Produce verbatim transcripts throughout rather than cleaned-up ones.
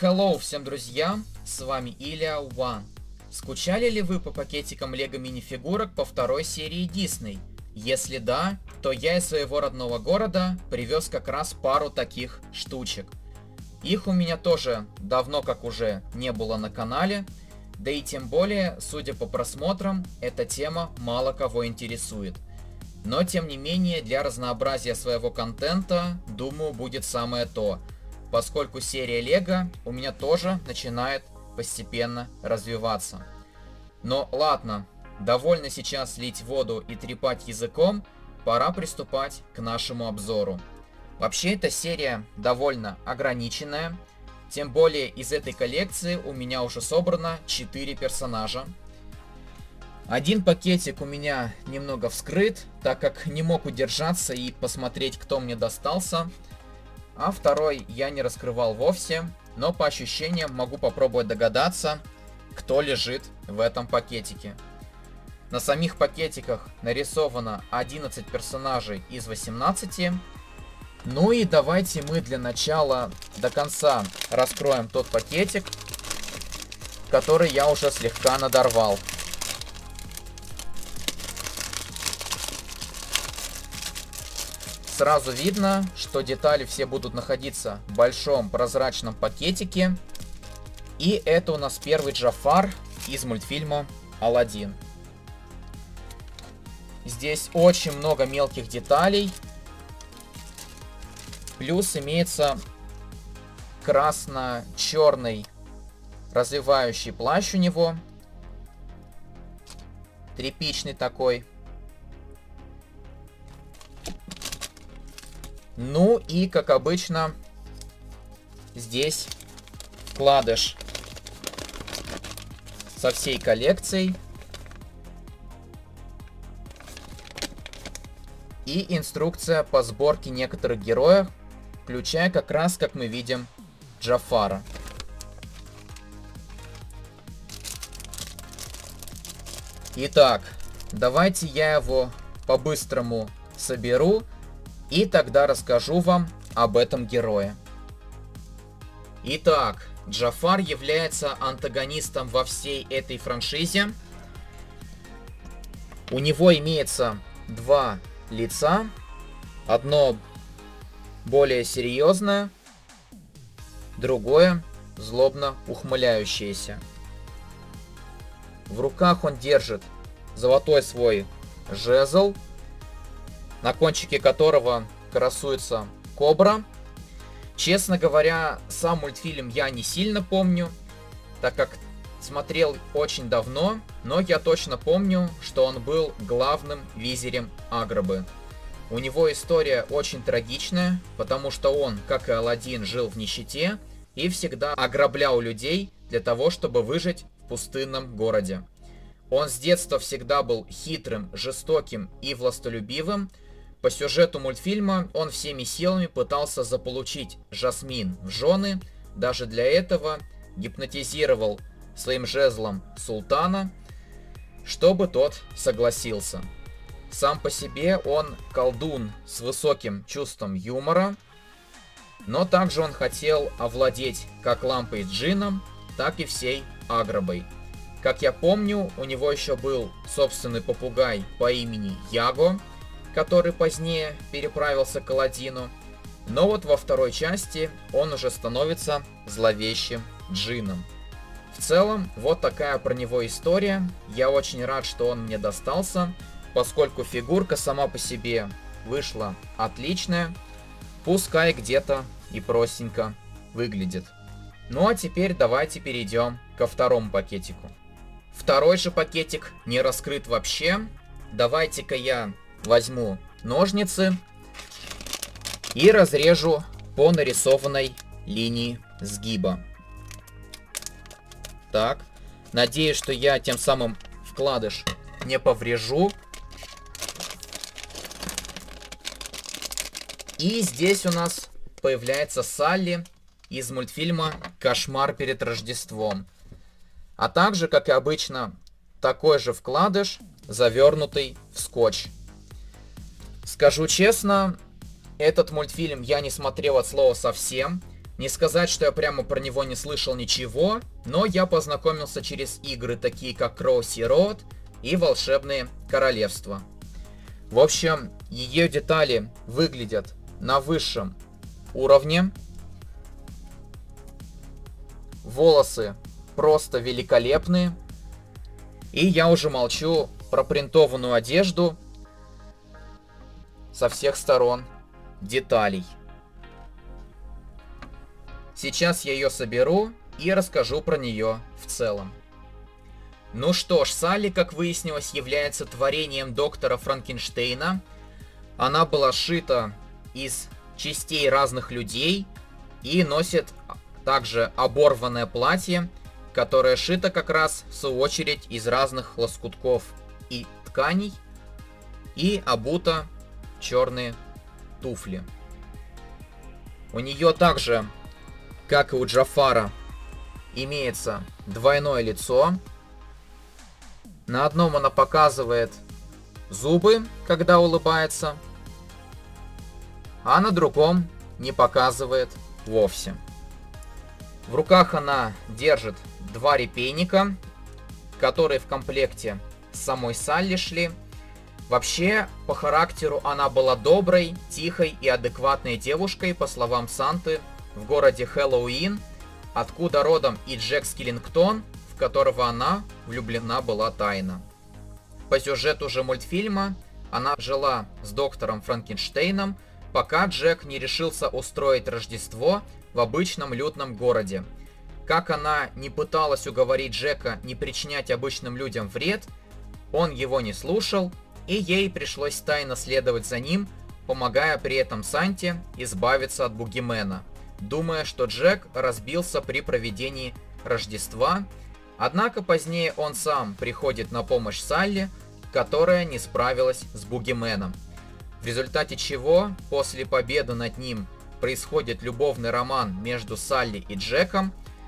Hello всем друзьям, с вами Илья One. Скучали ли вы по пакетикам лего минифигурок по второй серии Disney? Если да, то я из своего родного города привез как раз пару таких штучек. Их у меня тоже давно как уже не было на канале, да и тем более, судя по просмотрам, эта тема мало кого интересует. Но тем не менее, для разнообразия своего контента, думаю, будет самое то, поскольку серия Лего у меня тоже начинает постепенно развиваться. Но ладно, довольно сейчас лить воду и трепать языком, пора приступать к нашему обзору. Вообще эта серия довольно ограниченная, тем более из этой коллекции у меня уже собрано четыре персонажа. Один пакетик у меня немного вскрыт, так как не мог удержаться и посмотреть, кто мне достался. А второй я не раскрывал вовсе, но по ощущениям могу попробовать догадаться, кто лежит в этом пакетике. На самих пакетиках нарисовано одиннадцать персонажей из восемнадцати. Ну и давайте мы для начала до конца раскроем тот пакетик, который я уже слегка надорвал. Сразу видно, что детали все будут находиться в большом прозрачном пакетике. И это у нас первый Джафар из мультфильма Аладдин. Здесь очень много мелких деталей. Плюс имеется красно-черный развивающий плащ у него. Тряпичный такой. Ну и, как обычно, здесь вкладыш со всей коллекцией. И инструкция по сборке некоторых героев, включая как раз, как мы видим, Джафара. Итак, давайте я его по-быстрому соберу. И тогда расскажу вам об этом герое. Итак, Джафар является антагонистом во всей этой франшизе. У него имеется два лица. Одно более серьезное, другое злобно ухмыляющееся. В руках он держит золотой свой жезл, на кончике которого красуется кобра. Честно говоря, сам мультфильм я не сильно помню, так как смотрел очень давно, но я точно помню, что он был главным визирем Аграбы. У него история очень трагичная, потому что он, как и Аладдин, жил в нищете и всегда ограблял людей для того, чтобы выжить в пустынном городе. Он с детства всегда был хитрым, жестоким и властолюбивым. По сюжету мультфильма он всеми силами пытался заполучить Жасмин в жены, даже для этого гипнотизировал своим жезлом султана, чтобы тот согласился. Сам по себе он колдун с высоким чувством юмора, но также он хотел овладеть как лампой джинном, так и всей Аграбой. Как я помню, у него еще был собственный попугай по имени Яго, который позднее переправился к Аладдину. Но вот во второй части он уже становится зловещим джинном. В целом, вот такая про него история. Я очень рад, что он мне достался, поскольку фигурка сама по себе вышла отличная, пускай где-то и простенько выглядит. Ну а теперь давайте перейдем ко второму пакетику. Второй же пакетик не раскрыт вообще. Давайте-ка я возьму ножницы и разрежу по нарисованной линии сгиба. Так, надеюсь, что я тем самым вкладыш не поврежу. И здесь у нас появляется Салли из мультфильма «Кошмар перед Рождеством». А также, как и обычно, такой же вкладыш, завернутый в скотч. Скажу честно, этот мультфильм я не смотрел от слова совсем. Не сказать, что я прямо про него не слышал ничего, но я познакомился через игры, такие как Crossy Road и Волшебные Королевства. В общем, ее детали выглядят на высшем уровне. Волосы просто великолепные. И я уже молчу про принтованную одежду со всех сторон деталей. Сейчас я ее соберу и расскажу про нее в целом. Ну что ж, Салли, как выяснилось, является творением доктора Франкенштейна. Она была сшита из частей разных людей и носит также оборванное платье, которое шито как раз в свою очередь из разных лоскутков и тканей, и обута в черные туфли. У нее также, как и у Джафара, имеется двойное лицо. На одном она показывает зубы, когда улыбается, а на другом не показывает вовсе. В руках она держит два репейника, которые в комплекте с самой Салли шли. Вообще, по характеру она была доброй, тихой и адекватной девушкой, по словам Санты, в городе Хэллоуин, откуда родом и Джек Скиллингтон, в которого она влюблена была тайно. По сюжету же мультфильма она жила с доктором Франкенштейном, пока Джек не решился устроить Рождество в обычном людном городе. Как она не пыталась уговорить Джека не причинять обычным людям вред, он его не слушал, и ей пришлось тайно следовать за ним, помогая при этом Санте избавиться от бугимена, думая, что Джек разбился при проведении Рождества. Однако позднее он сам приходит на помощь Салли, которая не справилась с бугименом. В результате чего, после победы над ним, происходит любовный роман между Салли и Джеком.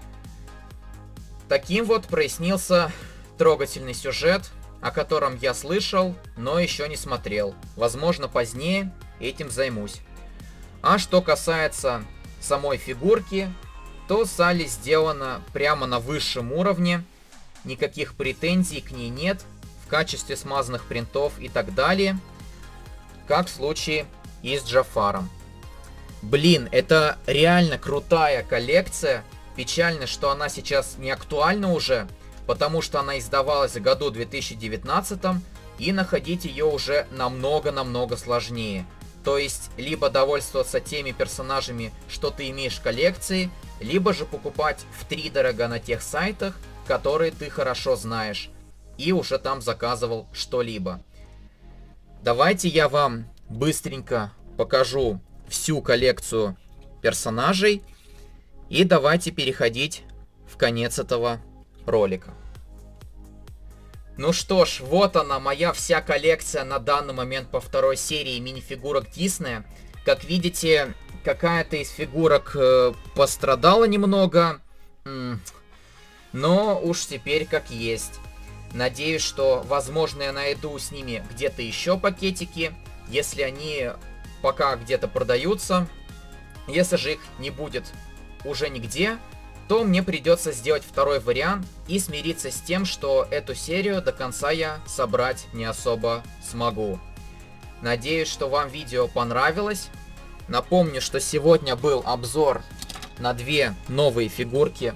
Таким вот прояснился трогательный сюжет, о котором я слышал, но еще не смотрел. Возможно, позднее этим займусь. А что касается самой фигурки, то Салли сделана прямо на высшем уровне. Никаких претензий к ней нет в качестве смазанных принтов и так далее, как в случае и с Джафаром. Блин, это реально крутая коллекция. Печально, что она сейчас не актуальна уже, потому что она издавалась в году две тысячи девятнадцатом, и находить ее уже намного-намного сложнее. То есть, либо довольствоваться теми персонажами, что ты имеешь в коллекции, либо же покупать втридорога на тех сайтах, которые ты хорошо знаешь, и уже там заказывал что-либо. Давайте я вам быстренько покажу всю коллекцию персонажей, и давайте переходить в конец этого ролика. Ну что ж, вот она, моя вся коллекция на данный момент по второй серии минифигурок Диснея. Как видите, какая-то из фигурок э, пострадала немного, но уж теперь как есть. Надеюсь, что, возможно, я найду с ними где-то еще пакетики, если они пока где-то продаются. Если же их не будет уже нигде, то мне придется сделать второй вариант и смириться с тем, что эту серию до конца я собрать не особо смогу. Надеюсь, что вам видео понравилось. Напомню, что сегодня был обзор на две новые фигурки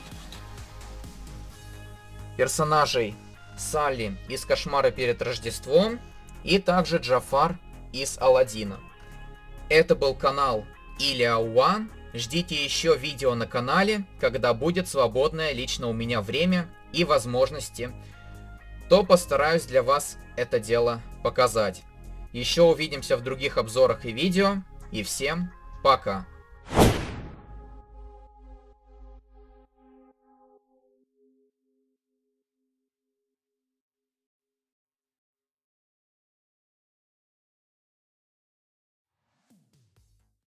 персонажей Салли из «Кошмара перед Рождеством» и также Джафар из «Аладдина». Это был канал Iliya One. Ждите еще видео на канале, когда будет свободное лично у меня время и возможности, то постараюсь для вас это дело показать. Еще увидимся в других обзорах и видео, и всем пока!